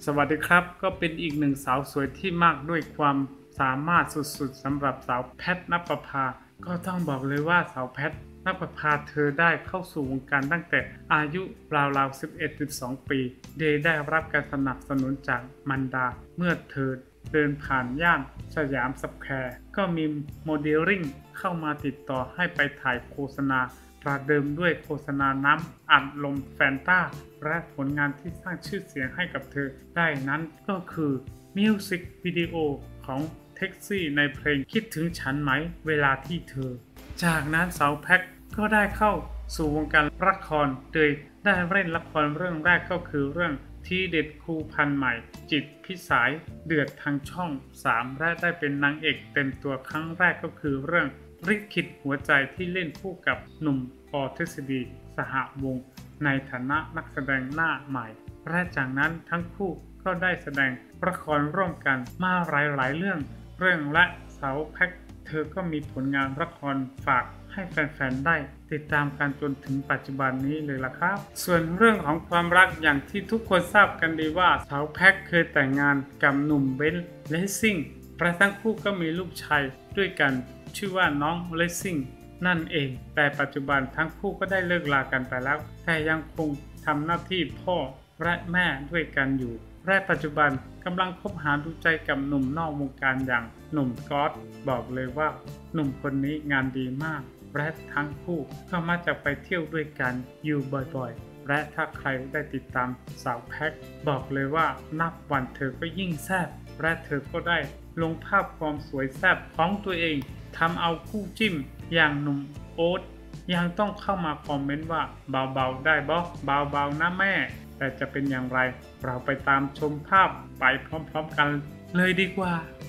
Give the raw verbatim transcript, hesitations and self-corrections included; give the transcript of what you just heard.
สวัสดีครับก็เป็นอีกหนึ่งสาวสวยที่มากด้วยความสามารถสุดๆสำหรับสาวแพทณปภาก็ต้องบอกเลยว่าสาวแพทณปภาเธอได้เข้าสู่วงการตั้งแต่อายุราวๆ สิบเอ็ดถึงสิบสอง ปีโดยได้รับการสนับสนุนจากมันดาเมื่อเธอเดินผ่านย่านสยามสแควร์ก็มีโมเดลลิ่งเข้ามาติดต่อให้ไปถ่ายโฆษณาประเดิมด้วยโฆษณาน้ำอัดลมแฟนตาและผลงานที่สร้างชื่อเสียงให้กับเธอได้นั้นก็คือมิวสิกวิดีโอของแท็กซี่ในเพลงคิดถึงฉันไหมเวลาที่เธอจากนั้นสาวแพ็คก็ได้เข้าสู่วงการละครโดยได้เล่นละครเรื่องแรกก็คือเรื่องที่เด็ดครูพันใหม่จิตพิสายเดือดทางช่องสามและได้เป็นนางเอกเต็มตัวครั้งแรกก็คือเรื่องริขิตหัวใจที่เล่นคู่กับหนุ่มปอทฤษฎีสหวงศ์ในฐานะนักแสดงหน้าใหม่และจากนั้นทั้งคู่ก็ได้แสดงละครร่วมกันมาหลายๆเรื่องเรื่องและสาวแพ็คเธอก็มีผลงานละครฝากให้แฟนๆได้ติดตามกันจนถึงปัจจุบันนี้เลยล่ะครับส่วนเรื่องของความรักอย่างที่ทุกคนทราบกันดีว่าสาวแพ็คเคยแต่งงานกับหนุ่มเบนซ์เลสซิ่งและทั้งคู่ก็มีลูกชายด้วยกันชื่อว่าน้องเลสซิ่งนั่นเองแต่ปัจจุบันทั้งคู่ก็ได้เลิกลากันไปแล้วแต่ยังคงทำหน้าที่พ่อและแม่ด้วยกันอยู่และปัจจุบันกำลังคบหาดูใจกับหนุ่มนอกวงการอย่างหนุ่มก๊อตบอกเลยว่าหนุ่มคนนี้งานดีมากและทั้งคู่ก็มักจะไปเที่ยวด้วยกันอยู่บ่อยๆและถ้าใครได้ติดตามสาวแพ็คบอกเลยว่านับวันเธอก็ยิ่งแซ่บและเธอก็ได้ลงภาพความสวยแซ่บของตัวเองทำเอาคู่จิ้มอย่างหนุ่มโอ๊ตยังต้องเข้ามาคอมเมนต์ว่าเบาๆได้บ่เบาๆนะแม่แต่จะเป็นอย่างไรเราไปตามชมภาพไปพร้อมๆกันเลยดีกว่า